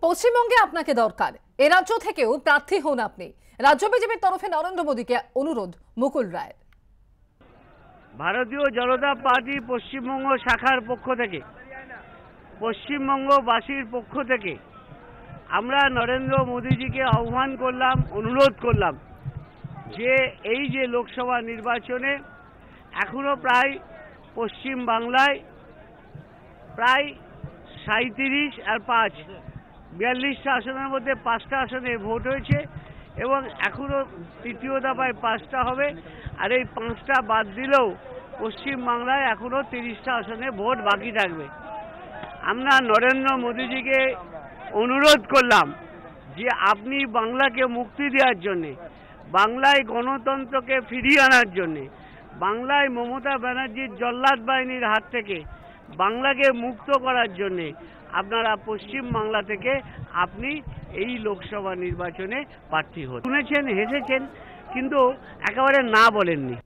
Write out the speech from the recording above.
পশ্চিমবঙ্গে আপনাকে দরকার, এ রাজ্য থেকেও প্রার্থী হন আপনি। রাজ্য বিজেপির তরফে নরেন্দ্র মোদীকে অনুরোধ মুকুল রায়ের। ভারতীয় জনতা পার্টি পশ্চিমবঙ্গ শাখার পক্ষ থেকে, পশ্চিমবঙ্গবাসীর পক্ষ থেকে আমরা নরেন্দ্র মোদীজিকে আহ্বান করলাম, অনুরোধ করলাম যে এই যে লোকসভা নির্বাচনে এখনো প্রায় পশ্চিম বাংলায় প্রায় 37 আর 5 42টা আসনের মধ্যে 5টা আসনে ভোট হয়েছে এবং এখনো তৃতীয় দফায় 5টা হবে। আর এই 5টা বাদ দিলেও পশ্চিম বাংলায় এখনো 30টা আসনে ভোট বাকি থাকবে। আমরা নরেন্দ্র মোদীজিকে অনুরোধ করলাম যে আপনি বাংলাকে মুক্তি দেওয়ার জন্যে, বাংলায় গণতন্ত্রকে ফিরিয়ে আনার জন্যে, বাংলায় মমতা ব্যানার্জির জল্লাদ বাহিনীর হাত থেকে বাংলাকে মুক্ত করার জন্যে আপনারা পশ্চিম বাংলা থেকে আপনি এই লোকসভা নির্বাচনে প্রার্থী হন। শুনেছেন, হেসেছেন, কিন্তু একেবারে না বলেননি।